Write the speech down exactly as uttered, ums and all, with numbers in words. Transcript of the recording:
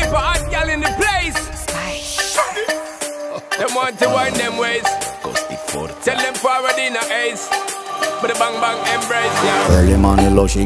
type of hot girl in the place. Them want to wind them ways. Tell them forward in a ace. But the bang bang embrace, yeah. Early money low, she